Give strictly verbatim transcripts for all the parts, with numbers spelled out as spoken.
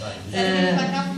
Eh,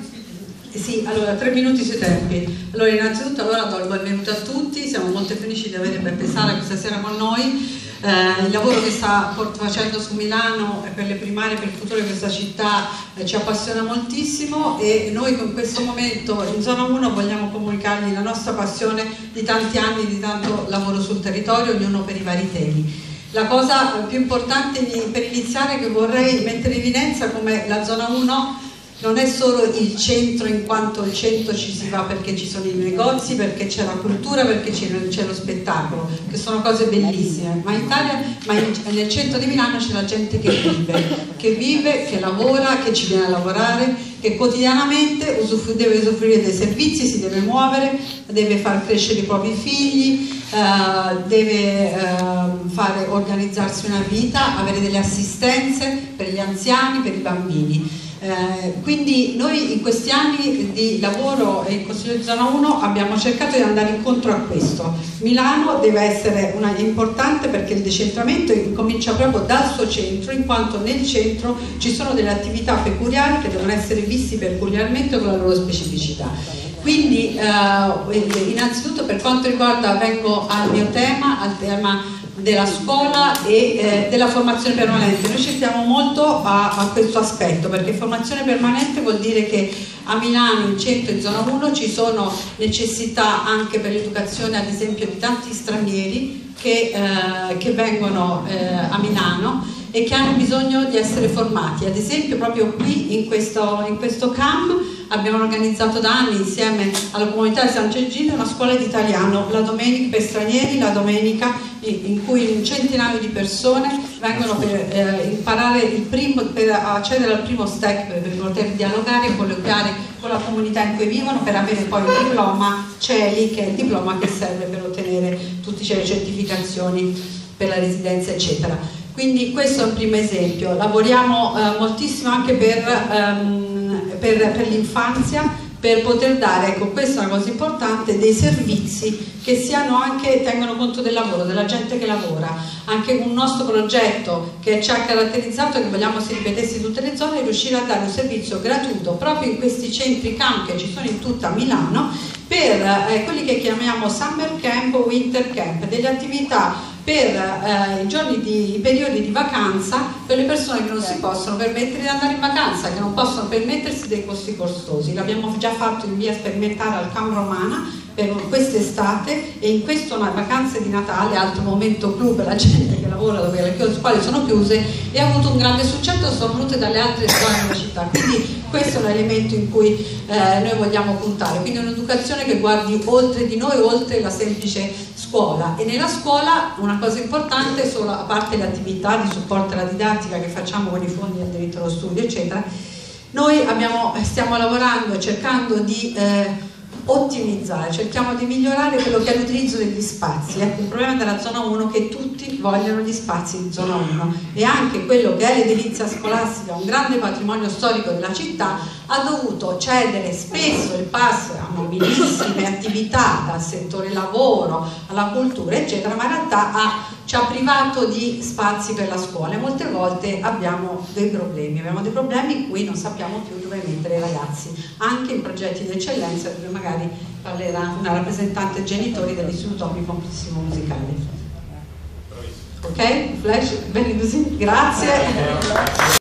Sì, allora tre minuti sui tempi. Allora innanzitutto allora do il benvenuto a tutti, siamo molto felici di avere Beppe Sala questa sera con noi. Eh, il lavoro che sta facendo su Milano e per le primarie, per il futuro di questa città eh, ci appassiona moltissimo e noi con questo momento in Zona uno vogliamo comunicargli la nostra passione di tanti anni di tanto lavoro sul territorio, ognuno per i vari temi. La cosa più importante per iniziare che vorrei mettere in evidenza come la Zona uno non è solo il centro in quanto il centro ci si va perché ci sono i negozi, perché c'è la cultura, perché c'è lo spettacolo, che sono cose bellissime, ma in Italia, ma in, nel centro di Milano c'è la gente che vive, che vive, che lavora, che ci viene a lavorare, che quotidianamente usufru deve usufruire dei servizi, si deve muovere, deve far crescere i propri figli, eh, deve eh, fare, organizzarsi una vita, avere delle assistenze per gli anziani, per i bambini. Eh, quindi noi in questi anni di lavoro in Consiglio di Zona uno abbiamo cercato di andare incontro a questo. Milano deve essere una, importante perché il decentramento comincia proprio dal suo centro, in quanto nel centro ci sono delle attività peculiari che devono essere viste peculiarmente con la loro specificità. Quindi eh, innanzitutto per quanto riguarda, vengo al mio tema, al tema della scuola e eh, della formazione permanente. Noi ci stiamo molto a, a questo aspetto, perché formazione permanente vuol dire che a Milano, in centro e in Zona uno ci sono necessità anche per l'educazione, ad esempio, di tanti stranieri che, eh, che vengono eh, a Milano e che hanno bisogno di essere formati. Ad esempio proprio qui in questo, in questo camp abbiamo organizzato da anni insieme alla comunità di San Gengildo una scuola di italiano la domenica per stranieri, la domenica in cui un centinaio di persone vengono per eh, imparare il primo, per accedere al primo step, per, per poter dialogare e colloquiare con la comunità in cui vivono, per avere poi il diploma C E L I, che è il diploma che serve per ottenere tutte le certificazioni per la residenza eccetera. Quindi questo è un primo esempio. Lavoriamo eh, moltissimo anche per, um, per, per l'infanzia, per poter dare, ecco questa è una cosa importante, dei servizi che siano anche, tengono conto del lavoro, della gente che lavora. Anche un nostro progetto che ci ha caratterizzato e che vogliamo si ripetesse in tutte le zone è riuscire a dare un servizio gratuito proprio in questi centri camp che ci sono in tutta Milano per eh, quelli che chiamiamo summer camp o winter camp, delle attività per eh, i giorni di i periodi di vacanza per le persone che non si possono permettere di andare in vacanza, che non possono permettersi dei costi costosi. L'abbiamo già fatto in via sperimentale al Camp Romana per quest'estate e in questo una vacanze di Natale, altro momento clou per la gente che lavora dove le scuole sono chiuse, e ha avuto un grande successo, sono venute dalle altre scuole della città. Quindi questo è un elemento in cui eh, noi vogliamo puntare, quindi un'educazione che guardi oltre di noi, oltre la semplice scuola. E nella scuola una cosa importante, solo, a parte le attività di supporto alla didattica che facciamo con i fondi del diritto allo studio eccetera, noi abbiamo, stiamo lavorando cercando di eh, ottimizzare, cerchiamo di migliorare quello che è l'utilizzo degli spazi. Ecco, il problema della Zona uno è che tutti vogliono gli spazi di Zona uno, e anche quello che è l'edilizia scolastica, un grande patrimonio storico della città, ha dovuto cedere spesso il passo a mobilissime attività dal settore lavoro alla cultura eccetera, ma in realtà ha, ci ha privato di spazi per la scuola e molte volte abbiamo dei problemi, abbiamo dei problemi in cui non sappiamo più dove mettere i ragazzi, anche in progetti di eccellenza dove magari parlerà una rappresentante genitori dell'Istituto Omnicomplesso Musicale. Ok? Flash? Bene così? Grazie.